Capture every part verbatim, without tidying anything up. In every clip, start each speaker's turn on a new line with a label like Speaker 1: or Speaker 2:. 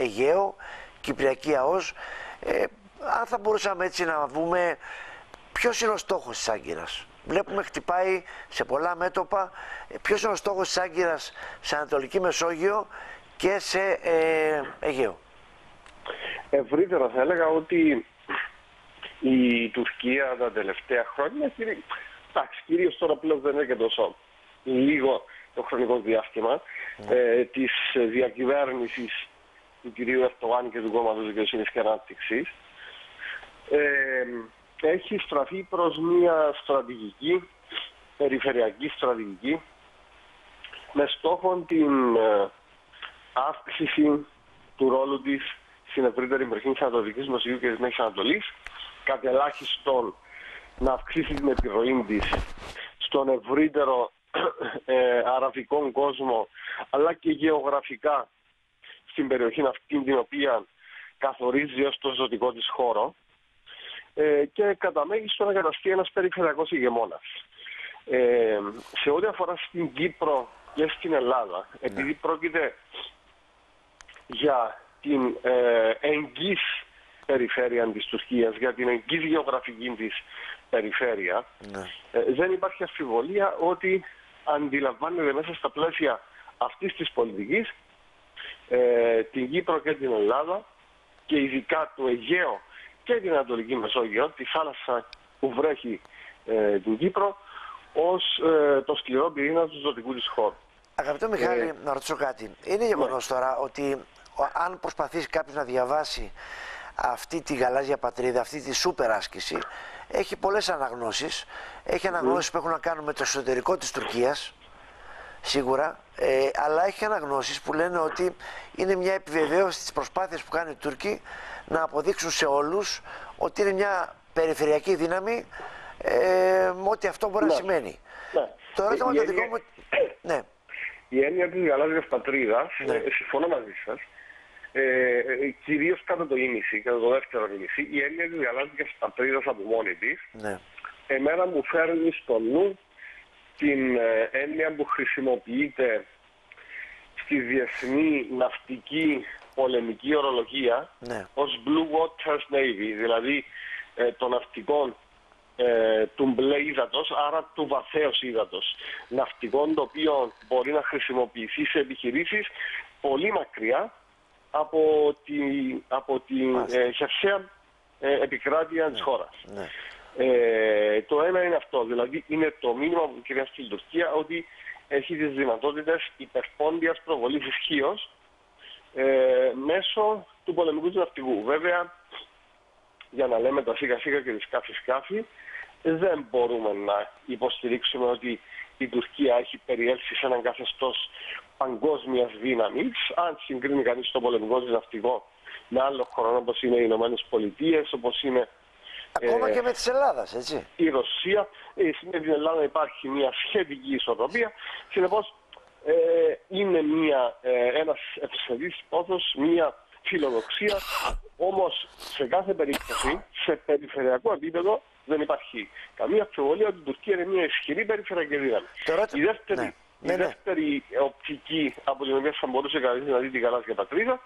Speaker 1: Αιγαίο, Κυπριακή ΑΟΣ. Ε, αν θα μπορούσαμε έτσι να δούμε ποιος είναι ο στόχος της Άγκυρας. Βλέπουμε χτυπάει σε πολλά μέτωπα. Ποιος είναι ο στόχος της Άγκυρας σε Ανατολική Μεσόγειο και σε ε, Αιγαίο?
Speaker 2: Ευρύτερα θα έλεγα ότι η Τουρκία τα τελευταία χρόνια, εντάξει, κυρίως τώρα πλέον δεν είναι και τόσο λίγο το χρονικό διάστημα mm. ε, της διακυβέρνησης του κυρίου Ερντογάν και του κόμματος Δικαιοσύνης και Ανάπτυξης, ε, έχει στραφεί προς μια στρατηγική, περιφερειακή στρατηγική, με στόχο την ε, αύξηση του ρόλου της στην ευρύτερη περιοχή της Ανατολικής Μεσογείου και της Μέσης Ανατολής, κατ' ελάχιστον να αυξήσει την επιρροή της στον ευρύτερο ε, αραβικό κόσμο, αλλά και γεωγραφικά στην περιοχή αυτή την οποία καθορίζει ως το ζωτικό της χώρο, ε, και κατά μέγιστο να καταστεί ένας περιφερειακός ηγεμόνας. Ε, σε ό,τι αφορά στην Κύπρο και στην Ελλάδα, ναι. επειδή πρόκειται για την ε, εγγύς περιφέρεια της Τουρκίας, για την εγγύς γεωγραφική της περιφέρεια, ναι. ε, δεν υπάρχει αμφιβολία ότι αντιλαμβάνεται μέσα στα πλαίσια αυτής της πολιτικής ε, την Κύπρο και την Ελλάδα και ειδικά το Αιγαίο και την Ανατολική Μεσόγειο, τη θάλασσα που βρέχει ε, την Κύπρο, ως ε, το σκληρό πυρήνα του ζωτικού της χώρου.
Speaker 1: Αγαπητό Μιχάλη, ε, να ρωτήσω κάτι. Είναι γεγονός ναι. τώρα ότι αν προσπαθήσει κάποιος να διαβάσει αυτή τη γαλάζια πατρίδα, αυτή τη σούπερ άσκηση, έχει πολλές αναγνώσεις. Έχει αναγνώσεις mm. που έχουν να κάνουν με το εσωτερικό της Τουρκίας, σίγουρα, ε, αλλά έχει αναγνώσεις που λένε ότι είναι μια επιβεβαίωση της προσπάθειας που κάνουν οι Τούρκοι να αποδείξουν σε όλους ότι είναι μια περιφερειακή δύναμη, ε, ό,τι αυτό μπορεί ναι. να σημαίνει.
Speaker 2: Ναι.
Speaker 1: Το ερώτημα το δικό μου... ναι.
Speaker 2: Η έννοια της γαλάζιας πατρίδας,
Speaker 1: ναι.
Speaker 2: ε, συμφωνώ μαζί σας, ε, ε, κυρίως κατά το ίμιση, κατά το δεύτερο ίμιση, η έννοια της γαλάζιας πατρίδας από μόνη της, ναι. εμένα μου φέρνει στο νου την ε, έννοια που χρησιμοποιείται στη διεθνή ναυτική πολεμική ορολογία, ναι. ως Blue Waters Navy, δηλαδή ε, των ναυτικών ε, του μπλε ύδατος, άρα του βαθέως ύδατος. Ναυτικών το οποίο μπορεί να χρησιμοποιηθεί σε επιχειρήσεις πολύ μακριά από τη, από τη ε, χερσαία ε, επικράτεια ναι. της χώρας. Ναι. Ε, το ένα είναι αυτό, δηλαδή είναι το μήνυμα που κυρία στην Τουρκία ότι έχει τις δυνατότητες υπερπόντιας προβολής ισχύως ε, μέσω του πολεμικού του ναυτικού. Βέβαια, για να λέμε τα σιγά σιγά και τη σκάφη σκάφη, δεν μπορούμε να υποστηρίξουμε ότι η Τουρκία έχει περιέλθει σε έναν καθεστώς παγκόσμιας δύναμης. Αν συγκρίνει κανείς το πολεμικό της ναυτικό με άλλο χώρο όπως είναι οι Ηνωμένες Πολιτείες, όπως είναι
Speaker 1: ακόμα
Speaker 2: ε,
Speaker 1: και με της Ελλάδας, έτσι.
Speaker 2: η Ρωσία, ε, με την Ελλάδα υπάρχει μια σχετική ισορροπία. Συνεπώς ε, είναι μια, ε, ένας ευσεβής πόθος, μια φιλοδοξία, όμως σε κάθε περίπτωση, σε περιφερειακό επίπεδο, δεν υπάρχει καμία αμφιβολία ότι η Τουρκία είναι μια ισχυρή περιφερειακή δύναμη. Η δεύτερη, ναι. η ναι, δεύτερη ναι. οπτική από την οποία θα μπορούσε κανείς να δει τη γαλάζια πατρίδα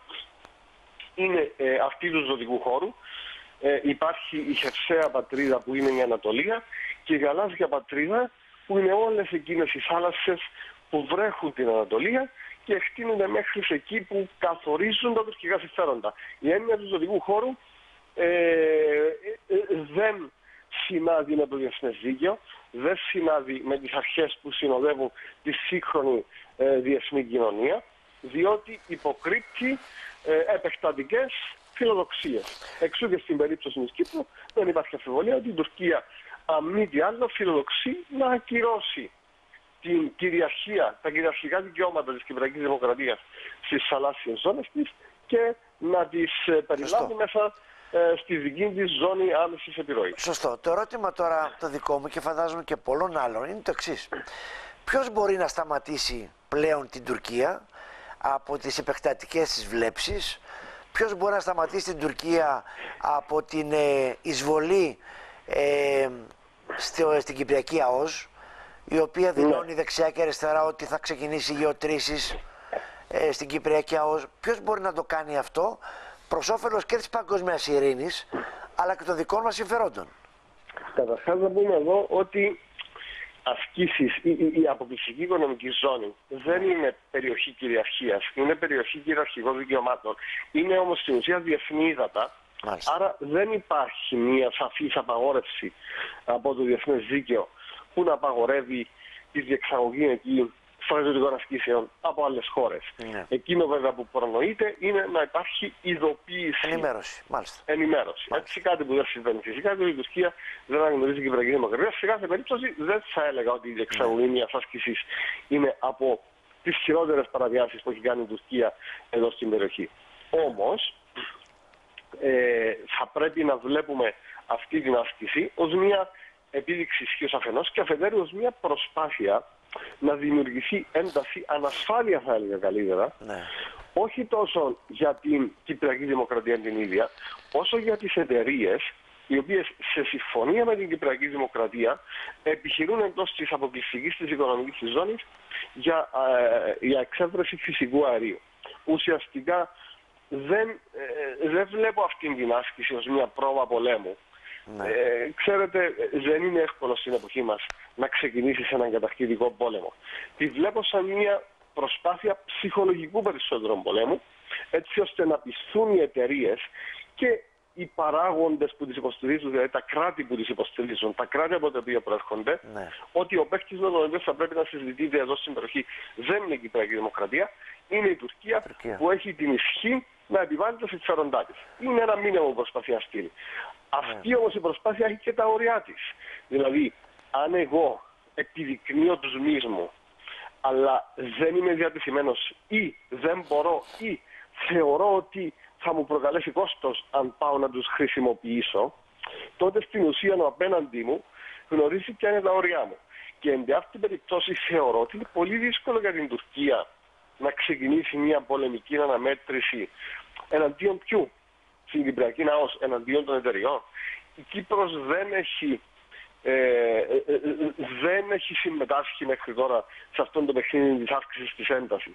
Speaker 2: είναι ε, αυτή του ζωτικού χώρου. Ε, υπάρχει η χερσαία πατρίδα που είναι η Ανατολία και η γαλάζια πατρίδα που είναι όλες εκείνες οι θάλασσες που βρέχουν την Ανατολία και εκτείνονται μέχρι εκεί που καθορίζουν τα τουρκικά συμφέροντα. Η έννοια του ζωτικού χώρου ε, ε, ε, δεν συνάδει με το διεθνές δίκαιο, δεν συνάδει με τις αρχές που συνοδεύουν τη σύγχρονη ε, διεθνή κοινωνία, διότι υποκρύπτει ε, επεκτατικές φιλοδοξίες. Εξού και στην περίπτωση της Κύπρου δεν υπάρχει αμφιβολία ότι η Τουρκία, αν μη τι άλλο, φιλοδοξεί να ακυρώσει την κυριαρχία, τα κυριαρχικά δικαιώματα της Κυπριακής Δημοκρατίας στις θαλάσσιες ζώνες της και να τις περιλάβει μέσα ε, στη δική της ζώνη άμεσης επιρροής.
Speaker 1: Σωστό. Το ερώτημα τώρα το δικό μου και φαντάζομαι και πολλών άλλων είναι το εξής. Ποιος μπορεί να σταματήσει πλέον την Τουρκία από τις επεκτατικές της βλέψεις? Ποιος μπορεί να σταματήσει την Τουρκία από την ε, εισβολή ε, στο, στην Κυπριακή ΑΟΣ, η οποία δηλώνει ναι. δεξιά και αριστερά ότι θα ξεκινήσει γεωτρήσεις ε, στην Κυπριακή ΑΟΣ. Ποιος μπορεί να το κάνει αυτό προς όφελος και της παγκόσμιας ειρήνης, αλλά και των δικών μας συμφερόντων?
Speaker 2: Καταρχάς να πούμε εδώ ότι ασκήσεις, η, η, η αποκλειστική οικονομική ζώνη δεν είναι περιοχή κυριαρχίας, είναι περιοχή κυριαρχικών δικαιωμάτων. Είναι όμως στην ουσία διεθνή ύδατα. Μάλιστα. Άρα δεν υπάρχει μια σαφής απαγόρευση από το διεθνές δίκαιο που να απαγορεύει τη διεξαγωγή εκεί στρατιωτικών ασκήσεων από άλλες χώρες. Yeah. Εκείνο βέβαια που προνοείται είναι να υπάρχει ειδοποίηση.
Speaker 1: Ενημέρωση. Μάλιστα.
Speaker 2: Ενημέρωση. Μάλιστα. Έτσι, κάτι που δεν συμβαίνει φυσικά, διότι η Τουρκία δεν αναγνωρίζει την Κυπριακή Δημοκρατία. Σε κάθε περίπτωση δεν θα έλεγα ότι η διεξαγωγή yeah. μιας άσκησης είναι από τις χειρότερες παραβιάσεις που έχει κάνει η Τουρκία εδώ στην περιοχή. Όμως, ε, θα πρέπει να βλέπουμε αυτή την άσκηση ως μια επίδειξη ισχύως αφενός και αφετέρου ως μια προσπάθεια να δημιουργηθεί ένταση, ανασφάλεια θα έλεγα καλύτερα, ναι. όχι τόσο για την Κυπριακή Δημοκρατία την ίδια, όσο για τις εταιρείες οι οποίες σε συμφωνία με την Κυπριακή Δημοκρατία επιχειρούν εντός της αποκλειστικής της οικονομικής της ζώνης για, ε, για εξέβρεση φυσικού αερίου. Ουσιαστικά δεν, ε, δεν βλέπω αυτήν την άσκηση ως μια πρόβα πολέμου. Ναι. Ε, ξέρετε, δεν είναι εύκολο στην εποχή μας να ξεκινήσει έναν κατακτητικό πόλεμο. Τη βλέπω σαν μια προσπάθεια ψυχολογικού περισσότερου πολέμου, έτσι ώστε να πισθούν οι εταιρείες και οι παράγοντες που τις υποστηρίζουν, δηλαδή τα κράτη που τις υποστηρίζουν, τα κράτη από τα οποία προέρχονται, ναι. ότι ο παίκτης με τον οποίο θα πρέπει να συζητείται εδώ στην περιοχή δεν είναι η Κυπριακή Δημοκρατία, είναι η Τουρκία, Τουρκία. που έχει την ισχύ να επιβάλλει τα συμφέροντά της. Είναι ένα μήνυμα που προσπαθεί να στείλει. Αυτή όμως η προσπάθεια έχει και τα όρια της. Δηλαδή, αν εγώ επιδεικνύω τους μυς μου, αλλά δεν είμαι διατεθειμένος ή δεν μπορώ ή θεωρώ ότι θα μου προκαλέσει κόστος αν πάω να τους χρησιμοποιήσω, τότε στην ουσία ο απέναντί μου γνωρίζει ποια είναι τα όρια μου. Και εν αυτή την περίπτωση θεωρώ ότι είναι πολύ δύσκολο για την Τουρκία να ξεκινήσει μια πολεμική αναμέτρηση εναντίον ποιου? Στην Κυπριακή ΑΟΣ, εναντίον των εταιριών. Η Κύπρος δεν έχει, ε, ε, ε, δεν έχει συμμετάσχει μέχρι τώρα σε αυτόν το παιχνίδι της άσκησης της έντασης.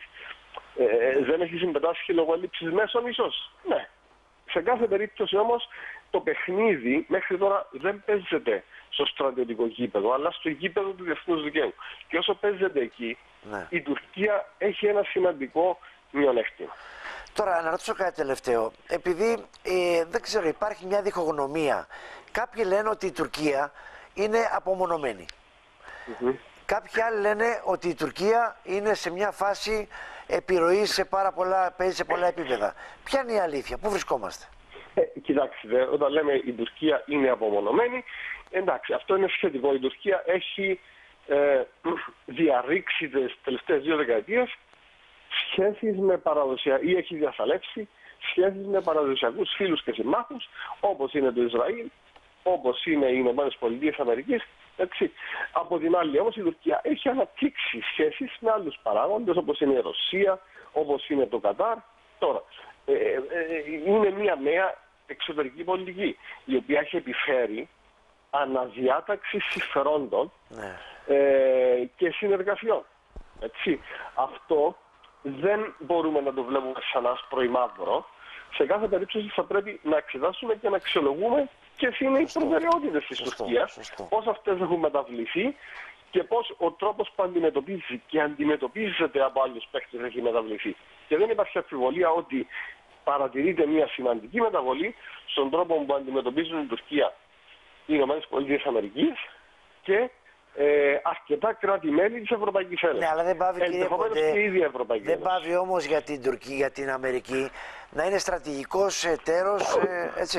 Speaker 2: Ε, δεν έχει συμμετάσχει λόγω έλλειψης μέσων ίσως. Ναι. Σε κάθε περίπτωση όμως το παιχνίδι μέχρι τώρα δεν παίζεται στο στρατιωτικό γήπεδο, αλλά στο γήπεδο του διεθνούς δικαίου. Και όσο παίζεται εκεί, ναι. η Τουρκία έχει ένα σημαντικό μειονέκτημα.
Speaker 1: Τώρα, να ρωτήσω κάτι τελευταίο. Επειδή ε, δεν ξέρω, υπάρχει μια διχογνωμία. Κάποιοι λένε ότι η Τουρκία είναι απομονωμένη. Mm-hmm. Κάποιοι άλλοι λένε ότι η Τουρκία είναι σε μια φάση επιρροής σε πάρα πολλά, παίζει σε πολλά επίπεδα. Ποια είναι η αλήθεια, πού βρισκόμαστε?
Speaker 2: Ε, κοιτάξτε, όταν λέμε η Τουρκία είναι απομονωμένη, εντάξει, αυτό είναι σχετικό. Η Τουρκία έχει ε, διαρρήξει τις τελευταίες δύο δεκαετίες σχέσεις με παραδοσιακά, ή έχει διασαλεύσει σχέσεις με παραδοσιακούς φίλους και συμμάχους, όπως είναι το Ισραήλ, όπως είναι οι Ηνωμένες Πολιτείες Αμερικής. Έτσι. Από την άλλη όμως η Τουρκία έχει αναπτύξει σχέσεις με άλλους παράγοντες, όπως είναι η Ρωσία, όπως είναι το Κατάρ. Τώρα, ε, ε, είναι μια νέα εξωτερική πολιτική, η οποία έχει επιφέρει αναδιάταξη συμφερόντων ναι. ε, και συνεργασιών. Έτσι. Αυτό δεν μπορούμε να το βλέπουμε σαν άσπρο ή μαύρο. Σε κάθε περίπτωση θα πρέπει να εξετάσουμε και να αξιολογούμε ποιες είναι οι προτεραιότητες της Τουρκίας, πώς αυτές έχουν μεταβληθεί και πώς ο τρόπος που αντιμετωπίζει και αντιμετωπίζεται από άλλους παίκτες έχει μεταβληθεί. Και δεν υπάρχει αμφιβολία ότι παρατηρείται μια σημαντική μεταβολή στον τρόπο που αντιμετωπίζουν η Τουρκία οι Ηνωμένες Πολιτείες Αμερικής και Ε, αρκετά κράτη-μέλη της Ευρωπαϊκής Ένωσης.
Speaker 1: Ναι, αλλά δεν πάβει, κύριε Κοντέ,
Speaker 2: και η ίδια Ευρωπαϊκή
Speaker 1: δεν πάβει όμως για την Τουρκία, για την Αμερική να είναι στρατηγικός εταίρος, ε, έτσι.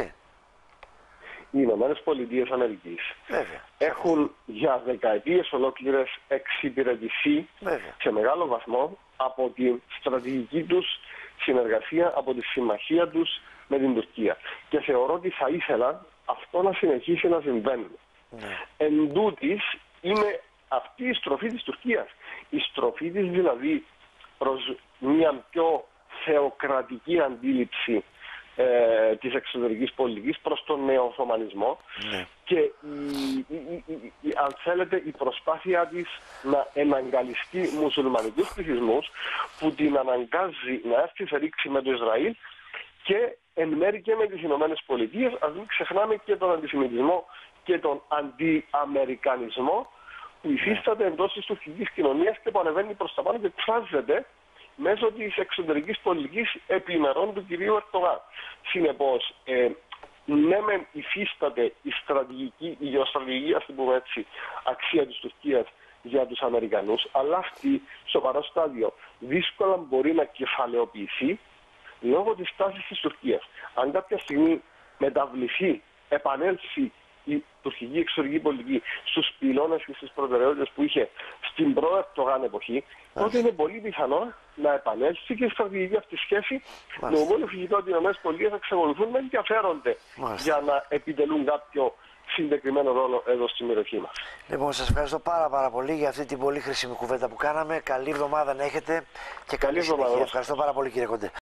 Speaker 2: Οι Ηνωμένες Πολιτείες Αμερικής Βέβαια. έχουν για δεκαετίες ολόκληρες εξυπηρετηθεί Βέβαια. σε μεγάλο βαθμό από τη στρατηγική τους συνεργασία, από τη συμμαχία τους με την Τουρκία. Και θεωρώ ότι θα ήθελα αυτό να συνεχίσει να συμβαίνει. Ναι. Εν τούτης, είναι αυτή η στροφή της Τουρκίας. Η στροφή της δηλαδή προς μια πιο θεοκρατική αντίληψη ε, της εξωτερικής πολιτικής προς τον νεοοθωμανισμό
Speaker 1: ναι.
Speaker 2: και η, η, η, η, αν θέλετε η προσπάθεια της να εναγκαλιστεί μουσουλμανικούς πληθυσμούς που την αναγκάζει να έρθει σε ρήξη με το Ισραήλ και εν μέρει και με τις Ηνωμένες Πολιτείες. Ας μην ξεχνάμε και τον αντισημιτισμό και τον αντιαμερικανισμό που υφίσταται εντός της τουρκικής κοινωνίας και που ανεβαίνει προς τα πάνω και εκφράζεται μέσω της εξωτερικής πολιτικής επιμερών του κυρίου Ερντογάν. Συνεπώς, ε, ναι μεν υφίσταται η στρατηγική, η γεωστρατηγική, ας το πούμε έτσι, αξία της Τουρκίας για τους Αμερικανούς, αλλά αυτή στο παρόν στάδιο δύσκολα μπορεί να κεφαλαιοποιηθεί λόγω της τάσης της Τουρκίας. Αν κάποια στιγμή μεταβληθεί, επανέλθει η τουρκική εξωτερική πολιτική στους πυλώνες και στις προτεραιότητες που είχε στην προ-Ερντογάν εποχή, τότε είναι πολύ πιθανό να επανέλθει και η στρατηγική αυτή σχέση. Με μόνο φυσικά ότι οι ΗΠΑ θα εξακολουθούν να ενδιαφέρονται για να επιτελούν κάποιο συγκεκριμένο ρόλο εδώ στην περιοχή μας.
Speaker 1: Λοιπόν, σας ευχαριστώ πάρα πάρα πολύ για αυτή την πολύ χρήσιμη κουβέντα που κάναμε. Καλή εβδομάδα να έχετε και καλή, καλή συνέχεια. Ευχαριστώ πάρα πολύ, κύριε Κοντέ.